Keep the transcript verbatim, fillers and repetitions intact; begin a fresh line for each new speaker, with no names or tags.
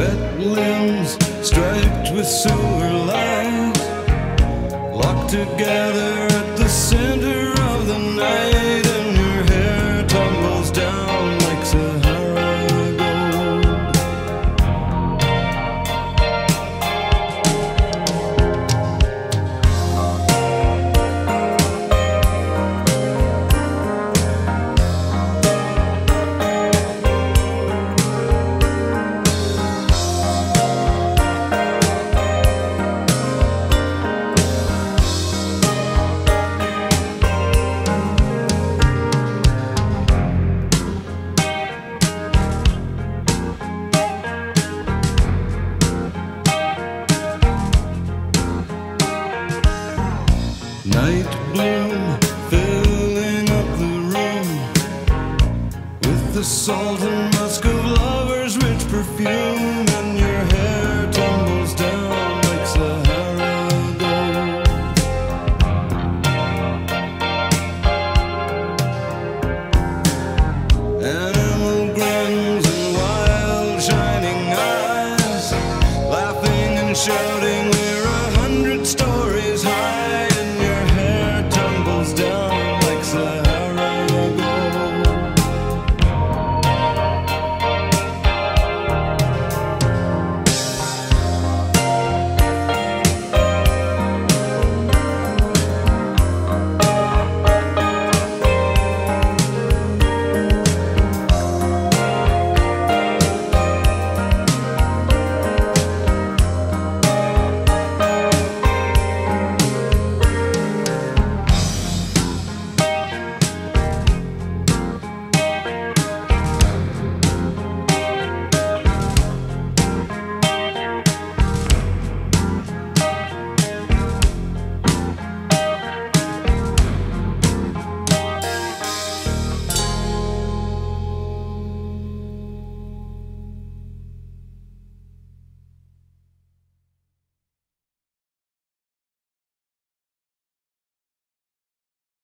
wet limbs striped with silver light, locked together at the center of the night, and your hair tumbles down like Sahara gold. Night bloom filling up the room with the salt and musk of lovers' rich perfume, and your hair tumbles down like Sahara gold. Animal grins and wild shining eyes, laughing and shouting.